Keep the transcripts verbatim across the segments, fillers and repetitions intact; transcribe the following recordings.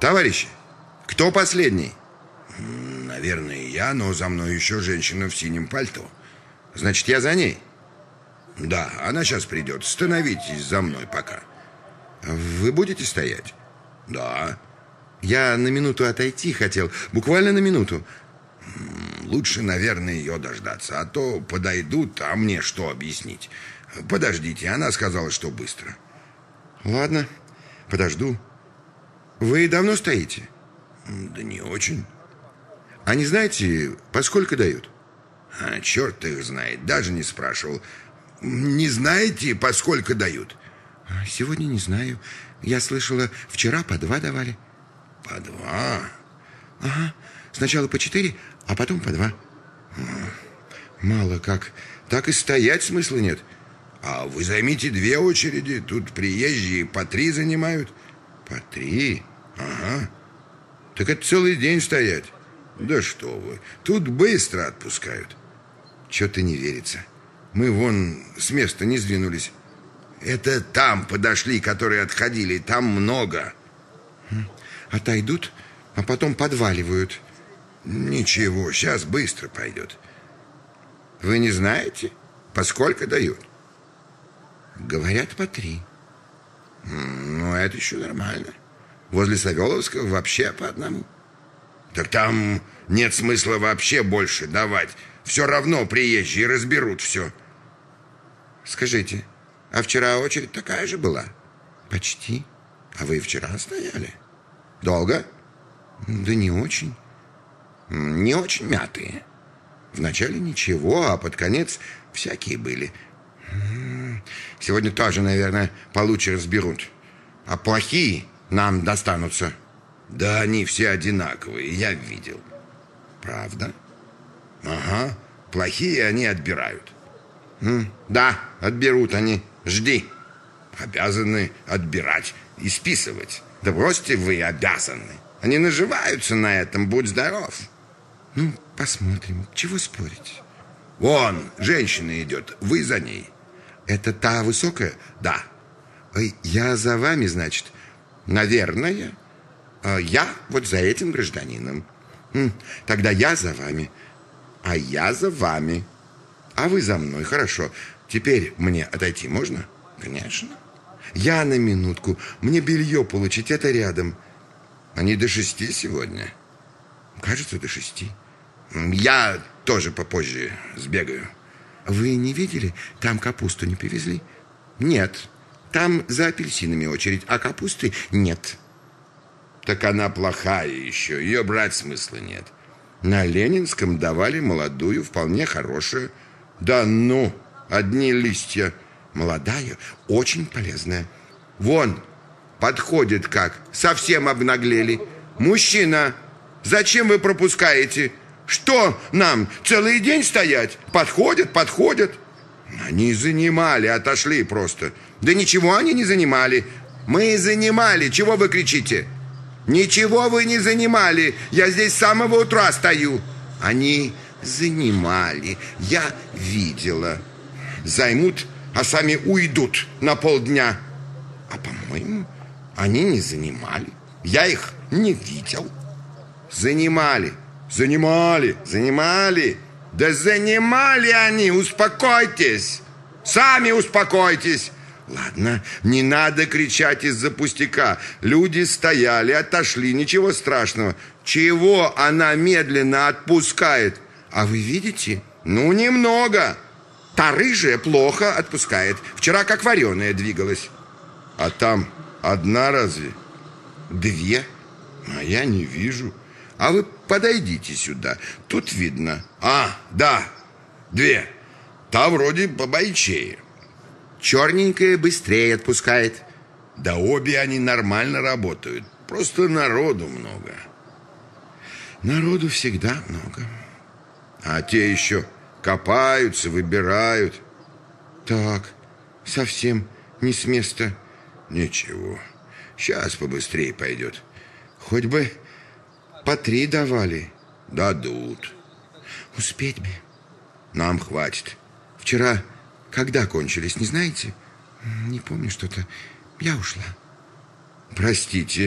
Товарищи, кто последний? Наверное, я, но за мной еще женщина в синем пальто. Значит, я за ней? Да, она сейчас придет. Становитесь за мной пока. Вы будете стоять? Да. Я на минуту отойти хотел, буквально на минуту. Лучше, наверное, ее дождаться, а то подойдут, а мне что объяснить? Подождите, она сказала, что быстро. Ладно, подожду. Вы давно стоите? Да не очень. А не знаете, поскольку дают? А, черт их знает, даже не спрашивал. Не знаете, поскольку дают? Сегодня не знаю. Я слышала, вчера по два давали. По два? Ага, сначала по четыре, а потом по два. Мало как. Так и стоять смысла нет. А вы займите две очереди. Тут приезжие по три занимают. По три? Ага. Так это целый день стоять. Да что вы, тут быстро отпускают. Чё-то не верится. Мы вон с места не сдвинулись. Это там подошли, которые отходили. Там много. Отойдут, а потом подваливают. Ничего, сейчас быстро пойдет. Вы не знаете, поскольку дают? Говорят, по три. Ну, это еще нормально. Возле Савеловского вообще по одному. Так там нет смысла вообще больше давать. Все равно приезжие разберут все. Скажите, а вчера очередь такая же была? Почти. А вы вчера стояли? Долго? Да не очень. Не очень мятые. Вначале ничего, а под конец всякие были. Сегодня тоже, наверное, получше разберут. А плохие нам достанутся. Да они все одинаковые, я видел. Правда? Ага, плохие они отбирают. М, да, отберут они. Жди. Обязаны отбирать и списывать. Да бросьте вы, обязаны. Они наживаются на этом, будь здоров. Ну, посмотрим. Чего спорить? Вон, женщина идет, вы за ней. Это та высокая? Да. Ой, я за вами, значит? Наверное. Я вот за этим гражданином. Тогда я за вами. А я за вами. А вы за мной, хорошо. Теперь мне отойти можно? Конечно. Я на минутку. Мне белье получить, это рядом. Они до шести сегодня? Кажется, до шести. Я тоже попозже сбегаю. Вы не видели? Там капусту не привезли? Нет. Там за апельсинами очередь, а капусты нет. Так она плохая еще. Ее брать смысла нет. На Ленинском давали молодую, вполне хорошую. Да ну, одни листья. Молодая, очень полезная. Вон, подходит как. Совсем обнаглели. Мужчина, зачем вы пропускаете? Что нам, целый день стоять? Подходят, подходят. Они занимали, отошли просто. Да ничего они не занимали. Мы занимали, чего вы кричите? Ничего вы не занимали. Я здесь с самого утра стою. Они занимали. Я видела. Займут, а сами уйдут на полдня. А по-моему, они не занимали. Я их не видел. Занимали. Занимали. Занимали. Да занимали они. Успокойтесь. Сами успокойтесь. Ладно, не надо кричать из-за пустяка. Люди стояли, отошли, ничего страшного. Чего она медленно отпускает? А вы видите? Ну, немного. Та рыжая плохо отпускает. Вчера как вареная двигалась. А там одна разве? Две? А я не вижу. А вы подойдите сюда. Тут видно. А, да, две. Та вроде побойчее. Черненькая быстрее отпускает. Да обе они нормально работают. Просто народу много. Народу всегда много. А те еще копаются, выбирают. Так, совсем не с места. Ничего, сейчас побыстрее пойдет. Хоть бы по три давали. Дадут. Успеть бы. Нам хватит. Вчера когда кончились, не знаете? Не помню что-то. Я ушла. Простите,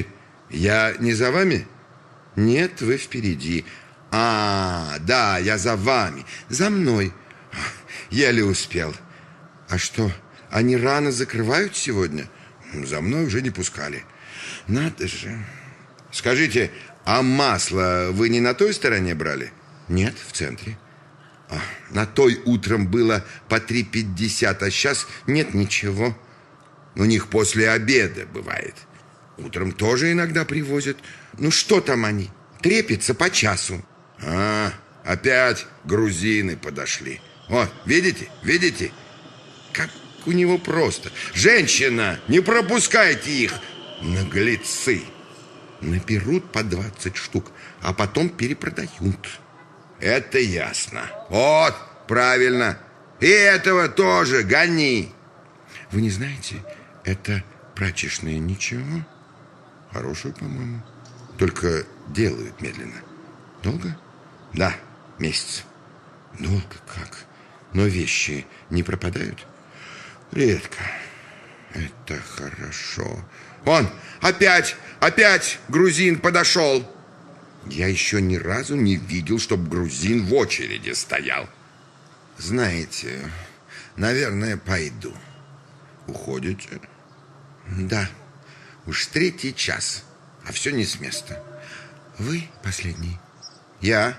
Я не за вами? Нет, вы впереди. А, да, я за вами. За мной. Еле успел. А что, они рано закрывают сегодня? За мной уже не пускали. Надо же. Скажите, а масло вы не на той стороне брали? Нет, в центре. А, на той утром было по три пятьдесят, а сейчас нет ничего. У них после обеда бывает. Утром тоже иногда привозят. Ну что там они? Трепятся по часу. А, опять грузины подошли. О, видите, видите? Как у него просто. Женщина, не пропускайте их. Наглецы. Наберут по двадцать штук, а потом перепродают. Это ясно. Вот, правильно. И этого тоже гони. Вы не знаете, это прачечная ничего? Хорошую, по-моему. Только делают медленно. Долго? Да, месяц. Долго как? Но вещи не пропадают? Редко. Это хорошо. Вон, опять, опять грузин подошел. Я еще ни разу не видел, чтоб грузин в очереди стоял. Знаете, наверное, пойду. Уходите? Да. Уж третий час, а все не с места. Вы последний? Я.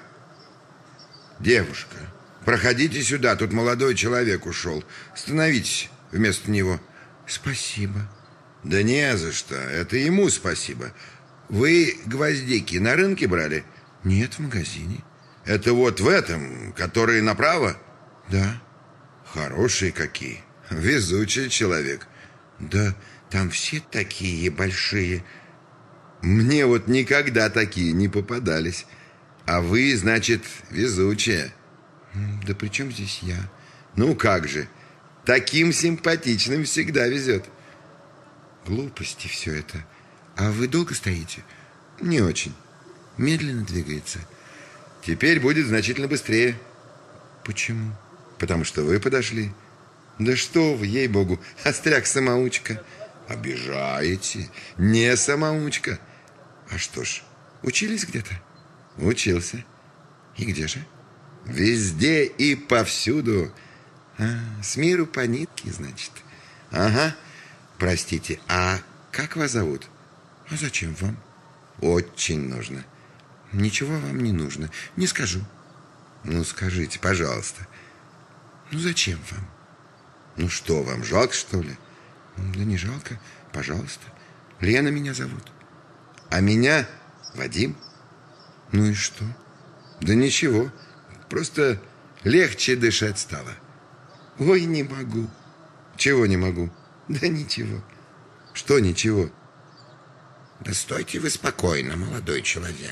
Девушка, проходите сюда, тут молодой человек ушел. Становитесь вместо него. Спасибо. Да не за что, это ему спасибо. Вы гвоздики на рынке брали? Нет, в магазине. Это вот в этом, который направо? Да. Хорошие какие, везучий человек. Да там все такие большие. Мне вот никогда такие не попадались. А вы, значит, везучая. Да при чем здесь я? Ну как же, таким симпатичным всегда везет. Глупости все это. А вы долго стоите? Не очень. Медленно двигается. Теперь будет значительно быстрее. Почему? Потому что вы подошли. Да что вы, ей-богу, остряк-самоучка. Обижаете. Не самоучка. А что ж, учились где-то? Учился. И где же? Везде и повсюду. А, с миру по нитке, значит. Ага. Простите, а как вас зовут? А зачем вам? Очень нужно. Ничего вам не нужно. Не скажу. Ну, скажите, пожалуйста. Ну, зачем вам? Ну, что вам, жалко, что ли? Да не жалко, пожалуйста. Лена меня зовут. А меня Вадим. Ну и что? Да ничего. Просто легче дышать стало. Ой, не могу. Чего не могу? Да ничего. Что ничего? Да стойте вы спокойно, молодой человек.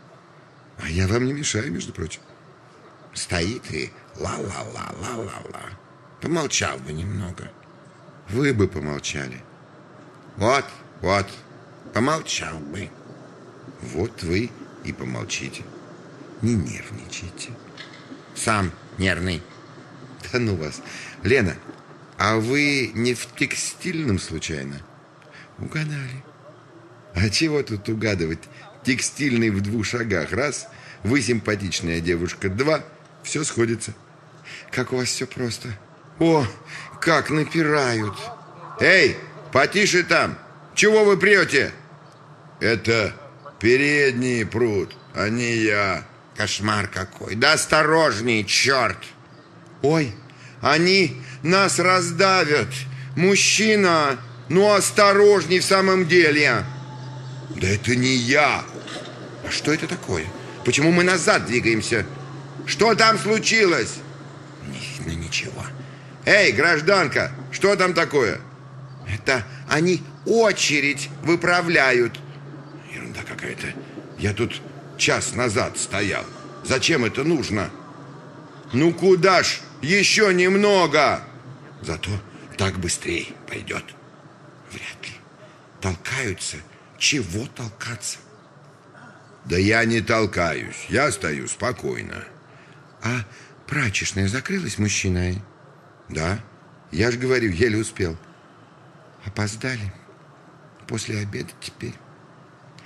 А я вам не мешаю, между прочим. Стоит и ла-ла-ла, ла-ла-ла. Помолчал бы немного. Вы бы помолчали. Вот, вот, помолчал бы. Вот вы и помолчите. Не нервничайте. Сам нервный. Да ну вас. Лена, а вы не в текстильном случайно? Угадали. А чего тут угадывать? Текстильный в двух шагах. Раз. Вы симпатичная девушка. Два. Все сходится. Как у вас все просто. О, как напирают. Эй, потише там. Чего вы прете? Это передний пруд, а не я. Кошмар какой. Да осторожней, черт. Ой, они нас раздавят. Мужчина, ну осторожней в самом деле. Да это не я. А что это такое? Почему мы назад двигаемся? Что там случилось? Не видно ничего. Эй, гражданка, что там такое? Это они очередь выправляют. Ерунда какая-то. Я тут час назад стоял. Зачем это нужно? Ну куда ж? Еще немного. Зато так быстрее пойдет. Вряд ли. Толкаются. Чего толкаться? Да я не толкаюсь. Я стою спокойно. А прачечная закрылась, мужчина? Да. Я же говорю, еле успел. Опоздали. После обеда теперь.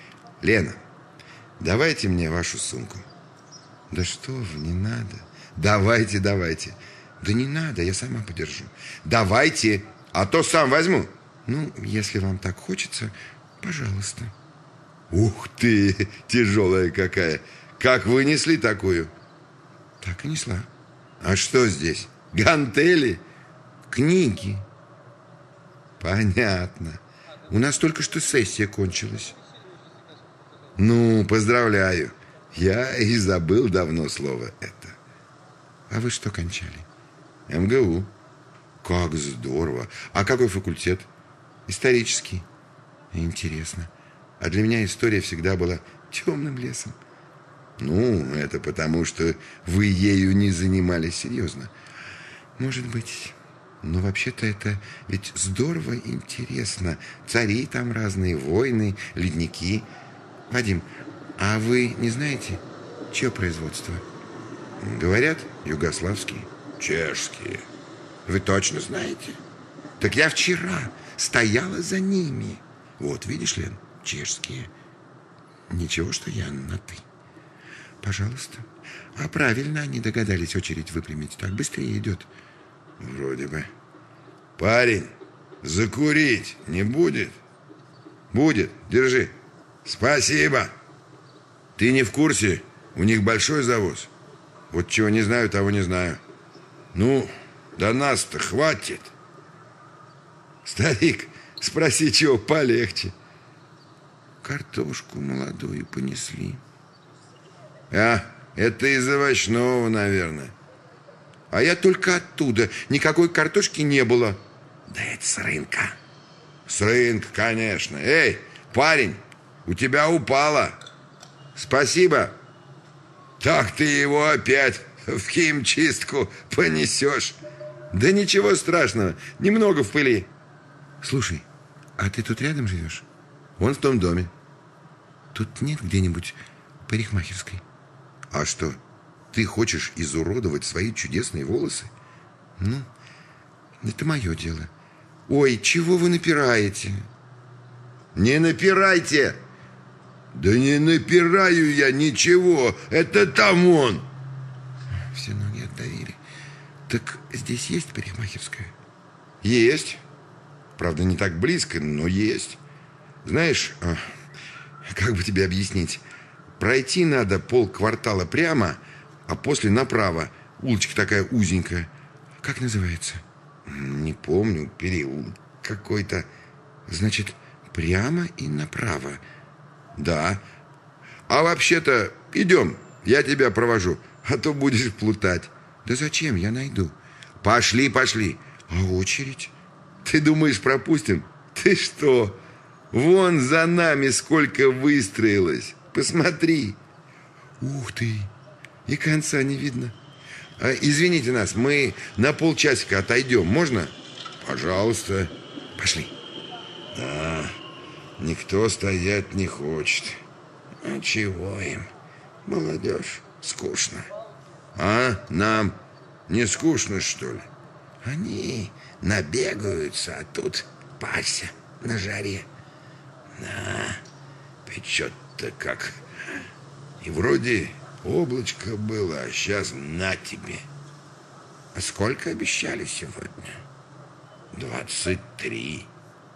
Лена, давайте мне вашу сумку. Да что вы, не надо. Давайте, давайте. Да не надо, я сама подержу. Давайте, а то сам возьму. Ну, если вам так хочется, пожалуйста. Ух ты, тяжелая какая. Как вы несли такую? Так и несла. А что здесь? Гантели? Книги? Понятно. У нас только что сессия кончилась. Ну, поздравляю. Я и забыл давно слово это. А вы что кончали? эм гэ у. Как здорово. А какой факультет? Исторический. Интересно. А для меня история всегда была темным лесом. Ну, это потому, что вы ею не занимались серьезно. Может быть. Но вообще-то это ведь здорово интересно. Цари там разные, войны, ледники. Вадим, а вы не знаете, чье производство? Говорят, югославские. Чешские. Вы точно знаете? Так я вчера стояла за ними. Вот, видишь, Лен, чешские. Ничего, что я на «ты». Пожалуйста. А правильно они догадались очередь выпрямить. Так быстрее идет. Вроде бы. Парень, закурить не будет? Будет. Держи. Спасибо. Ты не в курсе? У них большой завоз. Вот чего не знаю, того не знаю. Ну, до нас-то хватит. Старик, спроси, чего полегче. Картошку молодую понесли. А, это из овощного, наверное. А я только оттуда. Никакой картошки не было. Да это с рынка. С рынка, конечно. Эй, парень, у тебя упало. Спасибо. Так ты его опять в химчистку понесешь. Да ничего страшного, немного в пыли. Слушай, а ты тут рядом живешь? Вон в том доме. Тут нет где-нибудь парикмахерской? А что, ты хочешь изуродовать свои чудесные волосы? Ну, это мое дело. Ой, чего вы напираете? Не напирайте! Да не напираю я ничего. Это там он. Все ноги отдавили. Так здесь есть парикмахерская? Есть. Правда, не так близко, но есть. Знаешь, как бы тебе объяснить? Пройти надо полквартала прямо, а после направо. Улочка такая узенькая. Как называется? Не помню. Переулок какой-то. Значит, прямо и направо. Да. А вообще-то, идем, я тебя провожу, а то будешь плутать. Да зачем, я найду. Пошли, пошли. А очередь? Ты думаешь, пропустим? Ты что? Вон за нами сколько выстроилось. Посмотри. Ух ты, и конца не видно. А, извините нас, мы на полчасика отойдем, можно? Пожалуйста. Пошли. Да. Никто стоять не хочет. А чего им? Молодежь, скучно. А нам не скучно, что ли? Они набегаются, а тут парься на жаре. Да, печет-то как. И вроде облачко было, а сейчас на тебе. А сколько обещали сегодня? Двадцать три.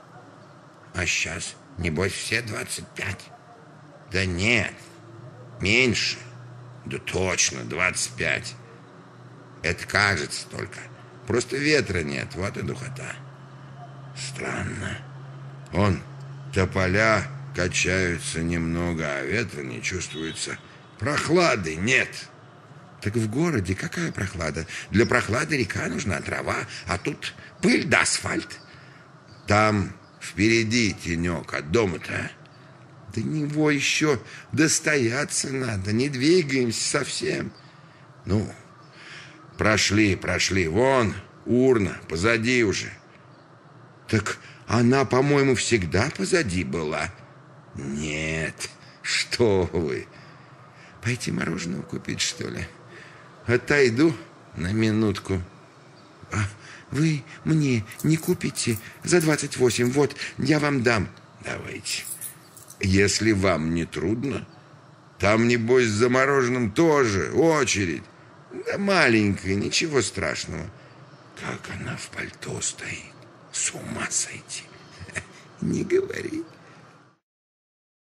А сейчас... Небось, все двадцать пять. Да нет, меньше. Да точно, двадцать пять. Это кажется только. Просто ветра нет, вот и духота. Странно. Он, тополя качаются немного, а ветра не чувствуется. Прохлады нет. Так в городе какая прохлада? Для прохлады река нужна, трава, а тут пыль да асфальт. Там... Впереди тенек, от дома-то. До него еще достояться надо. Не двигаемся совсем. Ну, прошли, прошли. Вон урна, позади уже. Так она, по-моему, всегда позади была. Нет, что вы. Пойти мороженого купить, что ли? Отойду на минутку. А вы мне не купите за двадцать восемь? Вот, я вам дам. Давайте. Если вам не трудно, там, небось, с замороженным тоже очередь. Да маленькая, ничего страшного. Как она в пальто стоит. С ума сойти. Не говори.